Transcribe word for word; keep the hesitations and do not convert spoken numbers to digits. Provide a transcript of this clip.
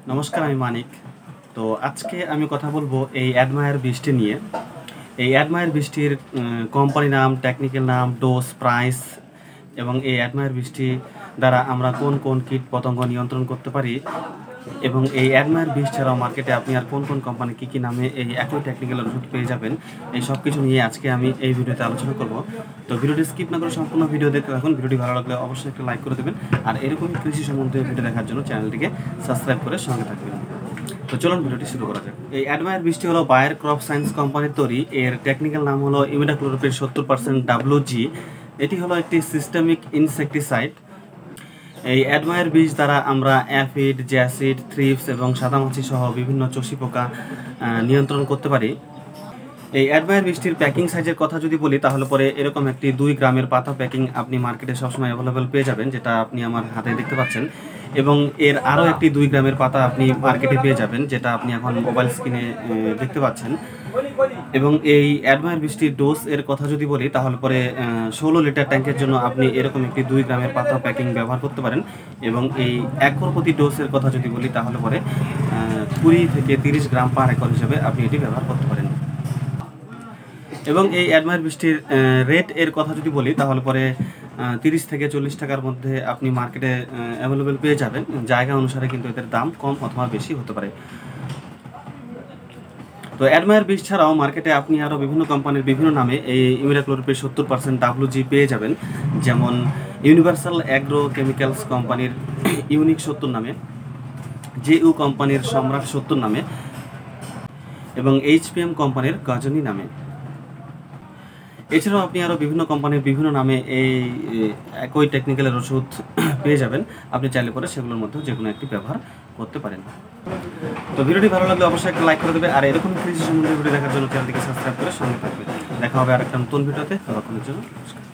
নমস্কার, আমি মানিক। তো আজকে আমি কথা বলবো এই অ্যাডমায়ার বীজটি নিয়ে। এই অ্যাডমায়ার বীজটির কোম্পানি নাম, টেকনিক্যাল নাম, ডোজ, প্রাইস এবং এই অ্যাডমায়ার বীজটি দ্বারা আমরা কোন কোন কীট পতঙ্গ নিয়ন্ত্রণ করতে পারি এবং এই অ্যাডমায়ার বীজ ছাড়াও মার্কেটে আপনি আর কোন কোন কোম্পানি কী কী নামে এই একই টেকনিক্যাল ওষুধ পেয়ে যাবেন, এই সব কিছু নিয়ে আজকে আমি এই ভিডিওতে আলোচনা করব। তো ভিডিওটি স্কিপ না করে সম্পূর্ণ ভিডিও দেখতে থাকুন। ভিডিওটি ভালো লাগলে অবশ্যই একটা লাইক করে দেবেন আর এরকম কৃষি সম্বন্ধীয় ভিডিও দেখার জন্য চ্যানেলটিকে সাবস্ক্রাইব করে সঙ্গে থাকবেন। তো চলুন ভিডিওটি শুরু করা যাক। এই অ্যাডমায়ার বীজটি হলো বায়ার ক্রপ সায়েন্স কোম্পানির তৈরি। এর টেকনিক্যাল নাম হলো ইমিডাক্লোপ্রিড সত্তর পার্সেন্ট ডাব্লিউজি। এটি হলো একটি সিস্টেমিক ইনসেক্টিসাইড। এই অ্যাডমায়ার বীজ দ্বারা আমরা অ্যাফিড, জ্যাসিড, থ্রিপস এবং সাদামাছি সহ বিভিন্ন চষি পোকা নিয়ন্ত্রণ করতে পারি। এই অ্যাডমায়ার বীজটির প্যাকিং সাইজের কথা যদি বলি তাহলে পরে এরকম একটি দুই গ্রামের পাতা প্যাকিং আপনি মার্কেটে সবসময় অ্যাভেলেবেল পেয়ে যাবেন, যেটা আপনি আমার হাতে দেখতে পাচ্ছেন। এবং এর আরও একটি দুই গ্রামের পাতা আপনি মার্কেটে পেয়ে যাবেন, যেটা আপনি এখন মোবাইল স্ক্রিনে দেখতে পাচ্ছেন। এবং এই অ্যাডমায়ার বীজটির ডোজ এর কথা যদি বলি তাহলে পরে ষোলো লিটার ট্যাঙ্কের জন্য আপনি এরকম একটি দুই গ্রামের পাতা প্যাকিং ব্যবহার করতে পারেন। এবং এই একর প্রতি ডোজের কথা যদি বলি তাহলে পরে কুড়ি থেকে তিরিশ গ্রাম পার একর হিসেবে আপনি এটি ব্যবহার করতে পারেন। এবং এই অ্যাডমায়ার বীজটির রেট এর কথা যদি বলি তাহলে পরে তিরিশ থেকে চল্লিশ টাকার মধ্যে আপনি মার্কেটে অ্যাভেলেবেল পেয়ে যাবেন। জায়গা অনুসারে কিন্তু এদের দাম কম অথবা বেশি হতে পারে। তো অ্যাডমায়ার বীজ ছাড়াও মার্কেটে আপনি আরও বিভিন্ন কোম্পানির বিভিন্ন নামে এই ইমিডাক্লোপ্রিড সত্তর পার্সেন্ট ডাব্লিউজি পেয়ে যাবেন, যেমন ইউনিভার্সাল অ্যাগ্রো কেমিক্যালস কোম্পানির ইউনিক সত্তর নামে, জেইউ কোম্পানির সম্রাট সত্তর নামে এবং এইচপিএম কোম্পানির গজনী নামে। এছাড়াও আপনি আরও বিভিন্ন কোম্পানির বিভিন্ন নামে এই একই টেকনিক্যালের ওষুধ পেয়ে যাবেন। আপনি চাইলে পরে সেগুলোর মধ্যেও যে কোনো একটি ব্যবহার করতে পারেন। তো ভিডিওটি ভালো লাগলে অবশ্যই একটা লাইক করে দেবে আর এরকম কৃষি সম্বন্ধে ভিডিও দেখার জন্য চ্যানেলটিকে সাবস্ক্রাইব করে সঙ্গে থাকবে। দেখা হবে আরেকটা নতুন ভিডিওতে। ততক্ষণের জন্য নমস্কার।